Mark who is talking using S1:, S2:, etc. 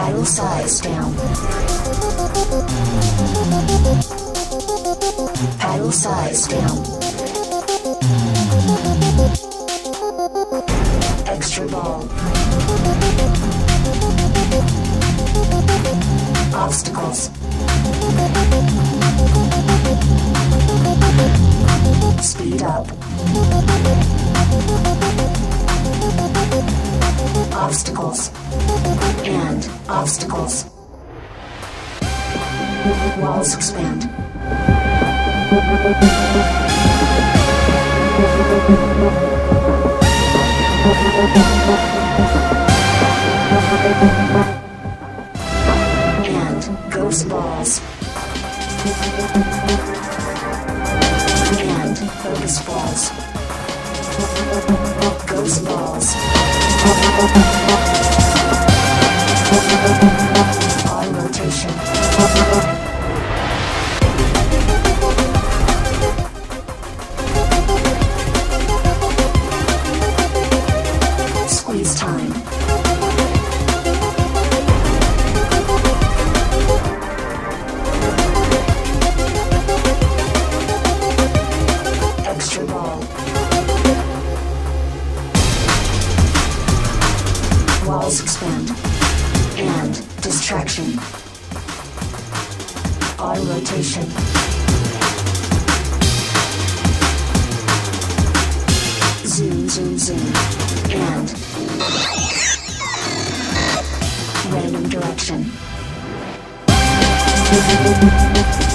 S1: Paddle size down. Paddle size down. Extra ball. Obstacles. Speed up. Obstacles. And obstacles. Walls expand. And ghost balls. And focus balls. Ghost balls. On rotation. Squeeze time. Extra ball. Walls expand. And distraction. On rotation. Zoom, zoom, zoom. And random direction.